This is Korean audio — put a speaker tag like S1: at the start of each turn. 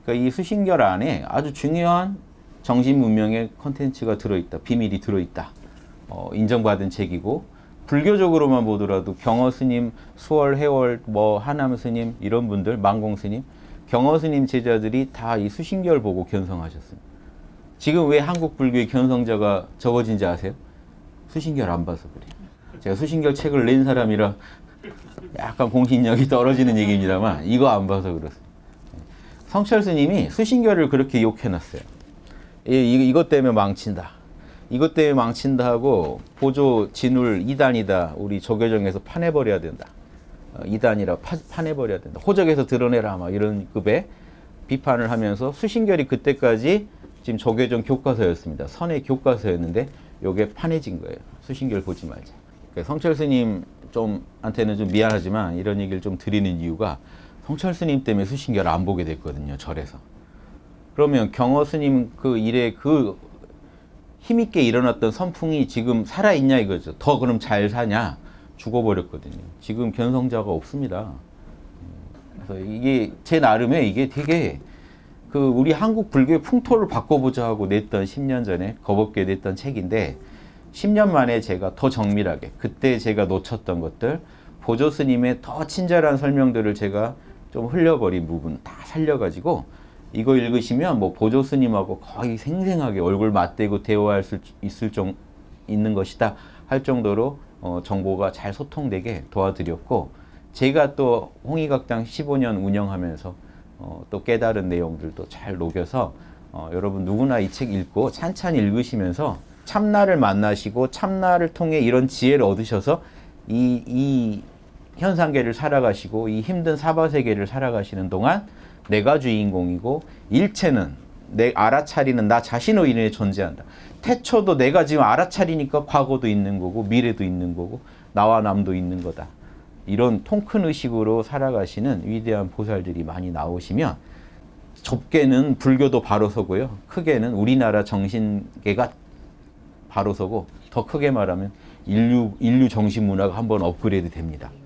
S1: 그러니까 이 수신결 안에 아주 중요한 정신 문명의 컨텐츠가 들어있다. 비밀이 들어있다. 인정받은 책이고, 불교적으로만 보더라도 경어 스님, 수월, 해월, 뭐 하남 스님 이런 분들, 망공 스님, 경어 스님 제자들이 다 이 수신결 보고 견성하셨습니다. 지금 왜 한국 불교의 견성자가 적어진지 아세요? 수신결 안 봐서 그래요. 제가 수신결 책을 낸 사람이라 약간 공신력이 떨어지는 얘기입니다만 이거 안 봐서 그렇습니다. 성철 스님이 수신결을 그렇게 욕해놨어요. 이것 때문에 망친다. 이것 때문에 망친다 하고 보조 진울 2단이다. 우리 조계종에서 파내버려야 된다. 2단이라 파내버려야 된다. 호적에서 드러내라. 막 이런 급의 비판을 하면서 수신결이 그때까지 지금 조계종 교과서였습니다. 선의 교과서였는데 요게 판해진 거예요. 수신결 보지 말자. 그러니까 성철 스님 한테는 좀 미안하지만 이런 얘기를 좀 드리는 이유가 성철 스님 때문에 수신결 안 보게 됐거든요. 절에서. 그러면 경어 스님 그 일에 그 힘있게 일어났던 선풍이 지금 살아있냐 이거죠. 더 그럼 잘 사냐? 죽어버렸거든요. 지금 견성자가 없습니다. 그래서 이게 제 나름에 이게 되게 그 우리 한국 불교의 풍토를 바꿔보자 하고 냈던 10년 전에 겁없게 냈던 책인데 10년 만에 제가 더 정밀하게 그때 제가 놓쳤던 것들 보조 스님의 더 친절한 설명들을 제가 좀 흘려버린 부분 다 살려가지고 이거 읽으시면 뭐 보조 스님하고 거의 생생하게 얼굴 맞대고 대화할 수 있는 것이다 할 정도로 정보가 잘 소통되게 도와드렸고 제가 또 홍익학당 15년 운영하면서 또 깨달은 내용들도 잘 녹여서 여러분 누구나 이 책 읽고 찬찬히 읽으시면서 참나를 만나시고 참나를 통해 이런 지혜를 얻으셔서 이 현상계를 살아가시고 이 힘든 사바세계를 살아가시는 동안 내가 주인공이고 일체는 내 알아차리는 나 자신으로 인해 존재한다. 태초도 내가 지금 알아차리니까 과거도 있는 거고 미래도 있는 거고 나와 남도 있는 거다. 이런 통큰 의식으로 살아가시는 위대한 보살들이 많이 나오시면 좁게는 불교도 바로 서고요. 크게는 우리나라 정신계가 바로 서고 더 크게 말하면 인류 정신문화가 한번 업그레이드 됩니다.